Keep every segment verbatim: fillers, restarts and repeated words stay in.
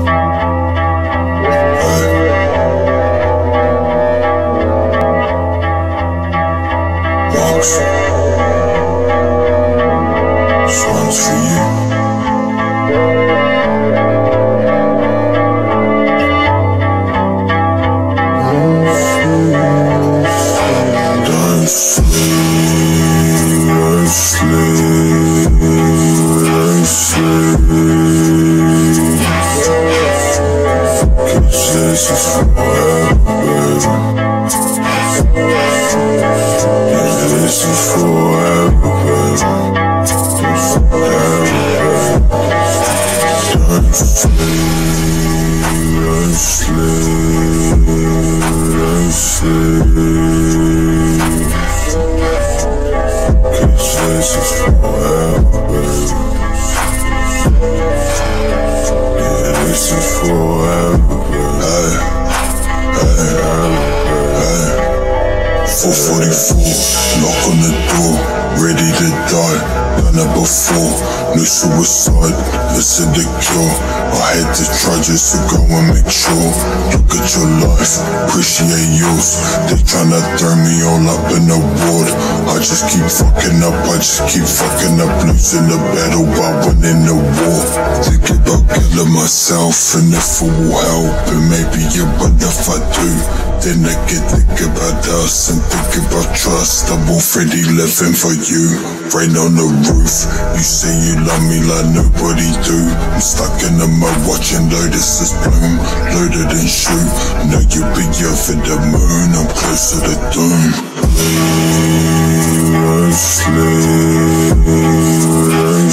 MUKS. This one's for you. Don't sleep, don't sleep, don't sleep, 'cause this is forever, baby. This is forever, baby. This is forever, baby. Don't sleep, don't sleep, don't sleep, 'cause this is forever, baby. Yeah, this is forever, baby. Hey, hey, hey, hey. four forty-four, knock on the door, ready to die. Done it before, no suicide, it's a cure. I had to try just to go and make sure. Look at your life, appreciate yours. They tryna throw me all up in the ward. I just keep fucking up, I just keep fucking up, losing the battle by winning the war. Think about killing myself, and if it will help, and maybe you wonder if I do. Then I can think about us and think about trust. I'm already living for you. Rain on the roof, you say you love me like nobody do. I'm stuck in the mud watching lotuses bloom, loaded and shoot. Know you'll be over the moon, I'm close to the doom. Don't sleep, don't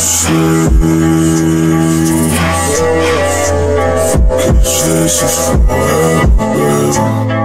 sleep, 'cause this is forever, baby.